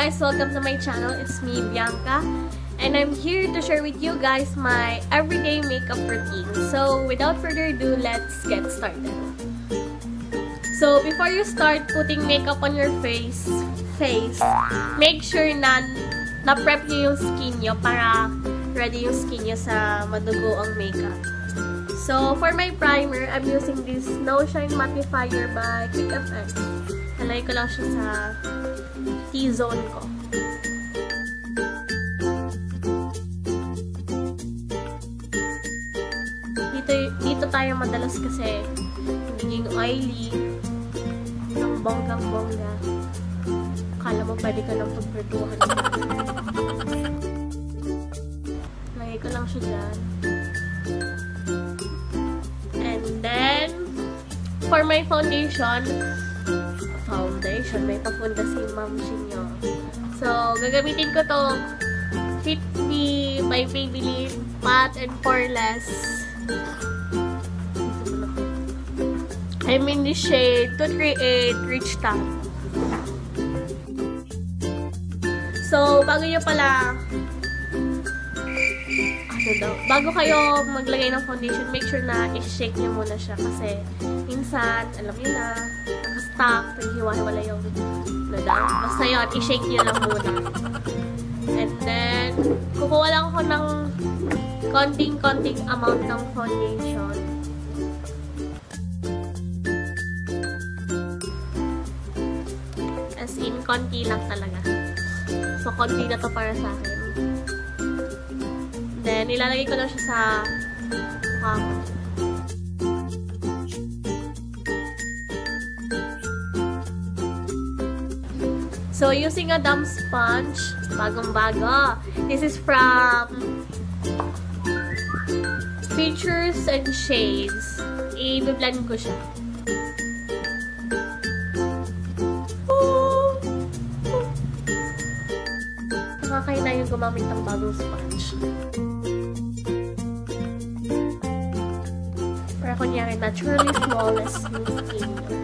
guys! Welcome to my channel. It's me, Vianca. And I'm here to share with you guys my everyday makeup routine. So, without further ado, let's get started. So, before you start putting makeup on your face, make sure na na-prep nyo yung skin nyo para ready yung skin nyo sa madugo ang makeup. So, for my primer, I'm using this No Shine Mattifier by Creme. Halay ko lang siya sa T-zone ko. Dito tayo madalas kasi naging oily ng bonggang-bongga. Akala mo pwede ka lang pagpertuhan. Lagay ko lang siya dyan. And then, for my foundation, may pafunda si Ma'am Shinyo. So, gagamitin ko to Fit Me by Maybelline Matte and Poreless. I'm in the shade 238 Rich Tan. So, bago kayo maglagay ng foundation, make sure na i-shake nyo muna siya kasi minsan, alam nyo na, nakastock, naghiwa-hiwala yung basta yun, i-shake nyo lang muna. And then, kukuha lang ako ng konting amount ng foundation. As in, konti lang talaga. So, konti na to para sa akin. Then, ilalagay ko na siya sa mukha ko. So, using a damp sponge, bagong-bago. This is from Features and Shades. I-blend ko siya. Nakakaina yung gumamit ng bagong sponge. Para kunyari, naturally flawless yung skin nyo.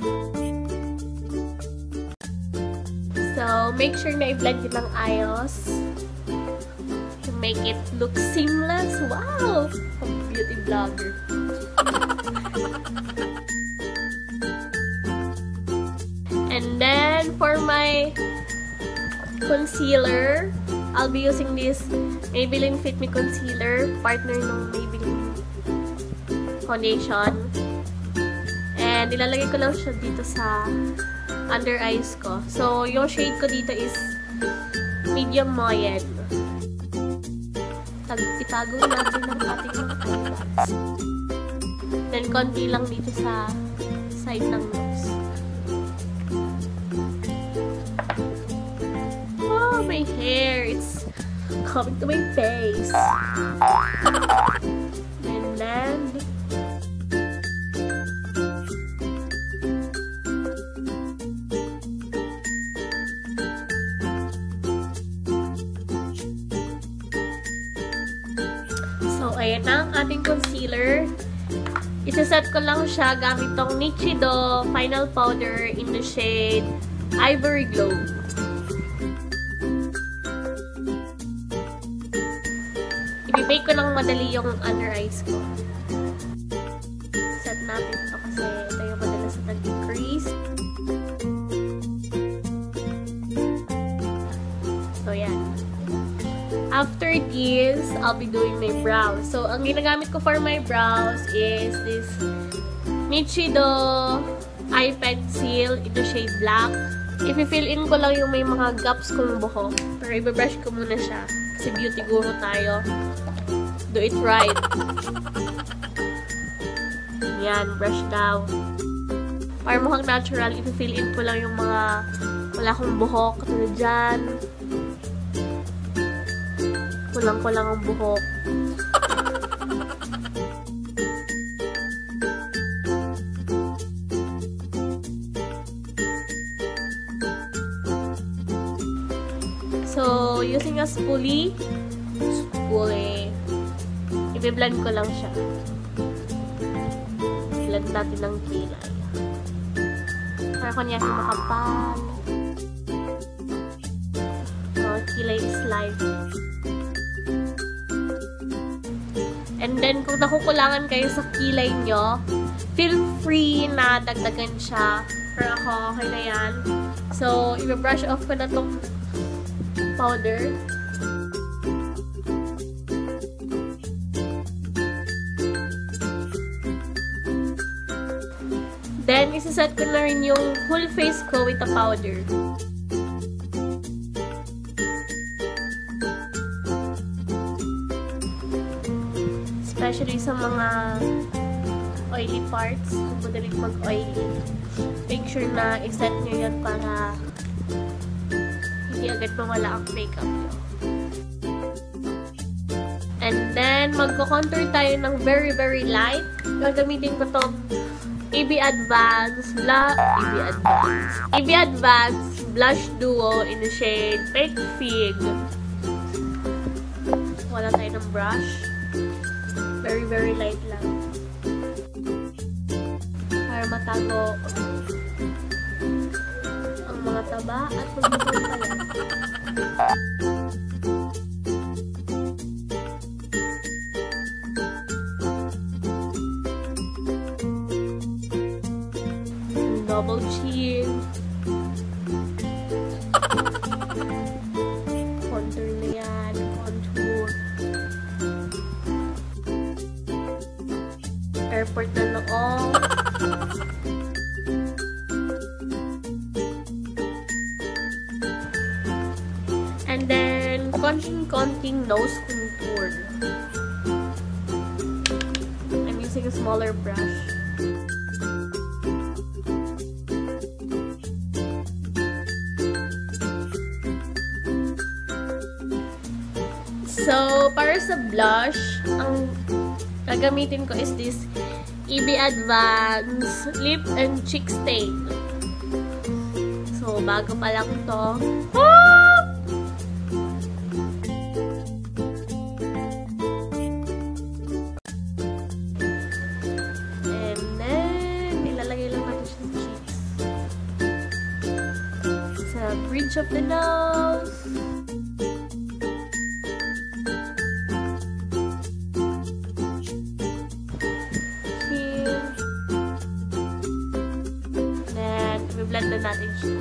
So, make sure na i-blend yun ng ayos to make it look seamless. Wow! Beauty vlogger. And then, for my concealer, I'll be using this Maybelline Fit Me Concealer, partner ng Maybelline foundation. And ilalagay ko lang siya dito sa under eyes ko. So, yung shade ko dito is medium Moyen. Itago natin ng ating mga eyebags. Then, konti lang dito sa side ng nose. Oh, my hair! It's coming to my face. And then, ayan na ang ating concealer. Isa-set ko lang siya gamit tong Nichido Final Powder in the shade Ivory Glow. I-bake ko lang madali yung under eyes ko. Set natin ito kasi ito yung madalas na nag-decrease. So, yan. After this, I'll be doing my brows. So, ang ginagamit ko for my brows is this Nichido eye pencil in the shade black. I-fill in ko lang yung may mga gaps kong buhok. Pero i-brush ko muna siya. Kasi beauty guru tayo. Do it right. Yan, brush down. Para mukhang natural, i-fill in ko lang yung mga wala kong buhok. Katulad dyan. Kulang-kulang ang buhok. So, using a spoolie, i-blend ko lang siya. Blend natin ng kilay. Para kunyari makapal. kilay is life. And then, kung nakukulangan kayo sa kilay nyo, feel free na dagdagan siya. Pero ako, okay na yan. So, i-brush off ko na tong powder. Then, isiset ko na rin yung whole face ko with the powder. Especially sa mga oily parts, madaling mag-oily. Make sure na i-set nyo yan para hindi agad mawala ang makeup nyo. And then, magko-contour tayo ng very, very light. Gagamitin ko tong AB Advance Blush Duo in the shade Fake Fig. Wala tayo ng brush. Very, very light lang. Para matago ang mga taba at mag-contour pa lang. Double chin. Contour na yan. Contour. Airport na noong. And then, konting nose contour. I'm using a smaller brush. So, para sa blush, ang gagamitin ko is this EB Advance Lip and Cheek Stain. So, bago pa lang to. And then, ilalagay lang natin siya sa cheeks. Sa bridge of the nose. Blend na natin siya.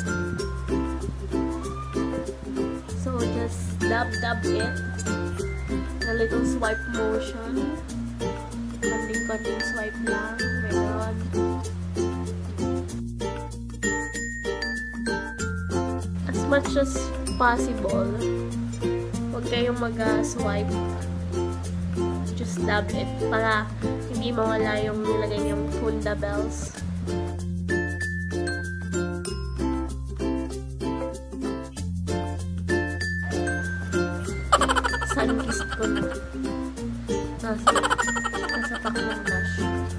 So, just dab it. A little swipe motion. Konting swipe lang. Meron. As much as possible, huwag kayong mag-swipe. Just dab it para hindi mawala yung nilagay yung full dabels. Sun-kissed ko na. Nasa pack ng Lash.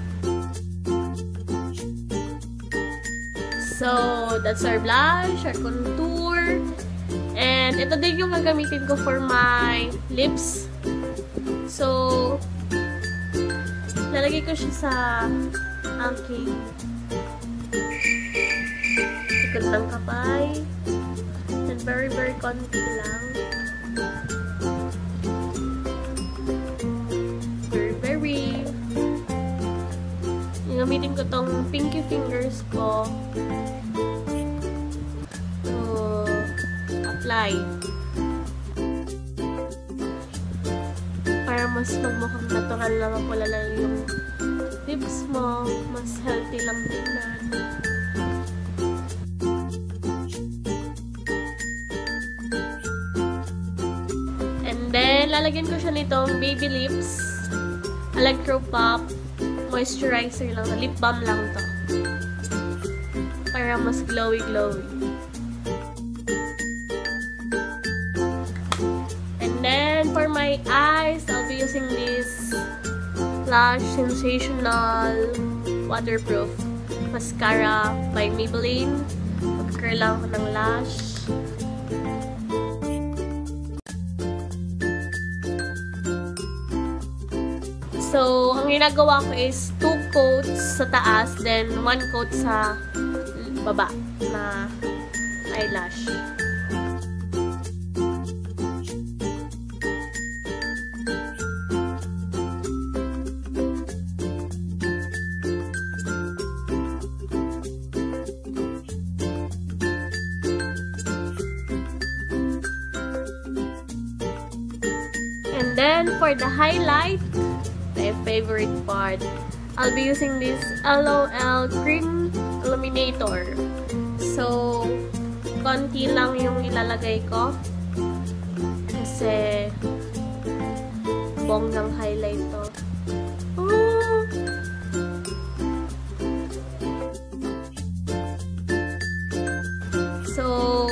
So, that's our blush, our contour. And ito din yung gagamitin ko for my lips. So, lalagay ko siya sa aking likod ng kapay. And very, very konti lang. Gamitin ko tong pinky fingers ko to apply para mas magmukhang natural na mapula lang yung lips mo, mas healthy lang tingnan. And then lalagyan ko siya nitong Baby Lips Electro moisturizer lang, lip balm lang to. Para mas glowy. And then, for my eyes, I'll be using this Lash Sensational Waterproof Mascara by Maybelline. Mag-curl lang ako ng lash. So, ang ginagawa ko is 2 coats sa taas, then 1 coat sa baba na eyelash. then, for the highlight, my favorite part, I'll be using this LOL Creme Illuminator. So, konti lang yung ilalagay ko. Kasi, bonggang highlight to. So,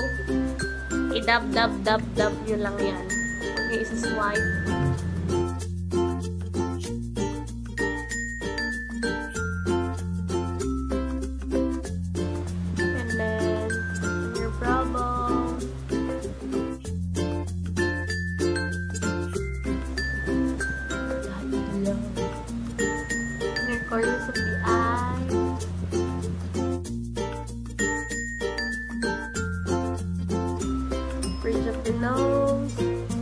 i-dab nyo lang yan. Okay, isa-swipe. And then, your brow bone. And your corners of the eye. Bridge of the nose.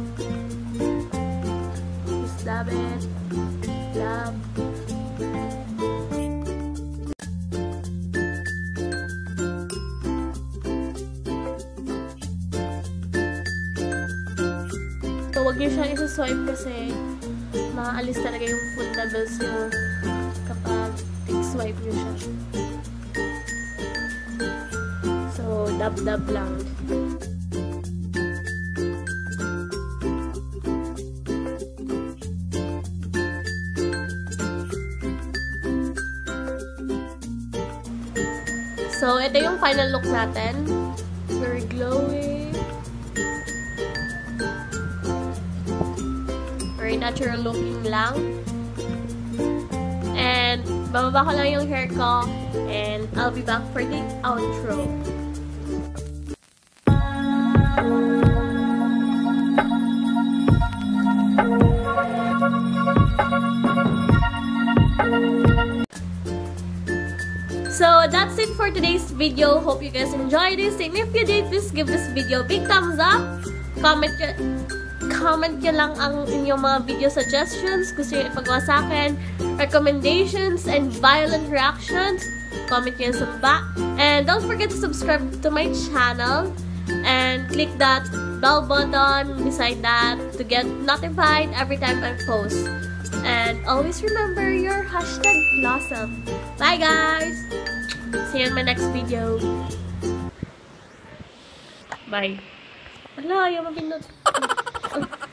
Just dab it. Dab. So, wag niyo siyang isa-swipe kasi maaalis talaga yung food levels niyo kapag swipe niyo siya. So, dab-dab lang. So, ito yung final look natin. Very glowy. Very natural looking lang. And, bababa ko lang yung hair ko. And, I'll be back for the outro. So, that's it for today's video. Hope you guys enjoyed this. And if you did, please give this video a big thumbs up. Comment nyo lang ang inyong mga video suggestions. Gusto nyo ipagawa sa akin. Recommendations and violent reactions. Comment nyo sa baba. And don't forget to subscribe to my channel. And click that bell button beside that to get notified every time I post. And always remember your #flawsome. Bye guys! See you in my next video. Bye. Wala, ayaw mapindot.